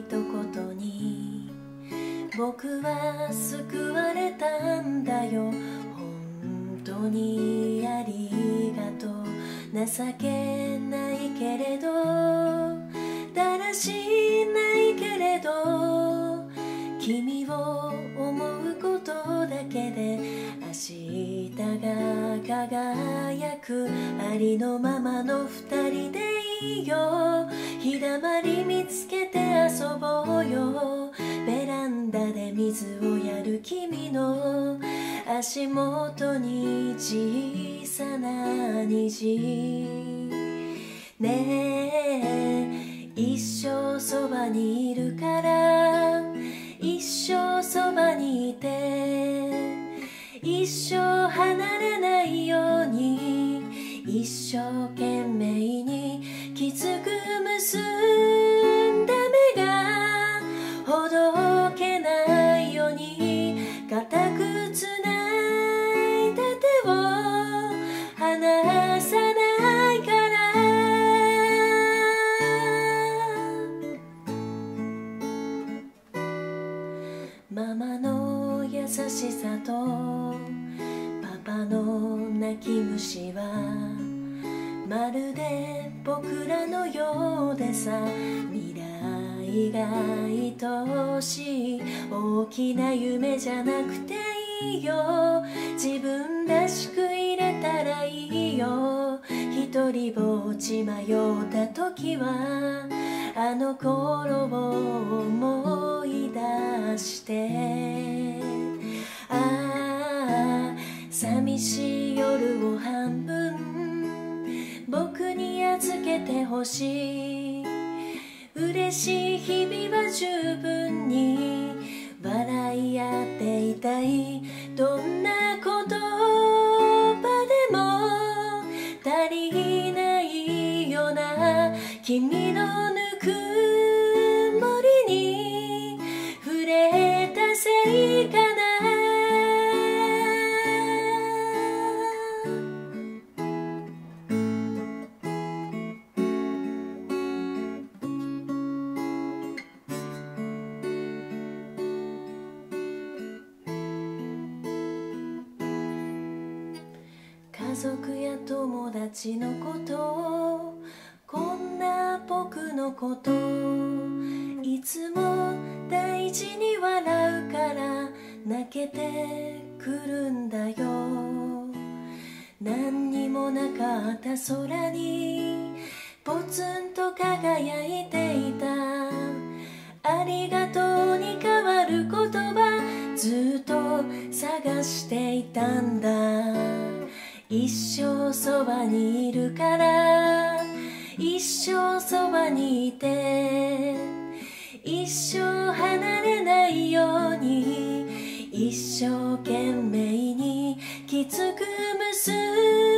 一言に僕は救われたんだよ。本当にありがとう。情けないけれどだらしないけれど君を思うことだけで明日が輝く。ありのままの二人でいいよ。日だまり見つけて遊ぼうよ。ベランダで水をやる君の足元に小さな虹。ねえ一生そばにいるから一生そばにいて一生離れないように一生懸命にきつく結んだ目がほどけないように固くつないだ手を離さないからママの優しさとパパの泣き虫はまるで僕らのようでさ。未来が愛しい大きな夢じゃなくていいよ。自分らしく入れたらいいよ。一人ぼっち迷った時はあの頃を思い出して寂しい夜を半分僕に預けてほしい。嬉しい日々は十分に笑い合っていたい。どんな言葉でも足りないような君のぬくもりに触れたせいかな。家族や友達のことこんな僕のこといつも大事に笑うから泣けてくるんだよ。何にもなかった空にポツンと輝いていた。ありがとうに変わる言葉ずっと探していたんだ。一生そばにいるから一生そばにいて一生離れないように一生懸命にきつく結ん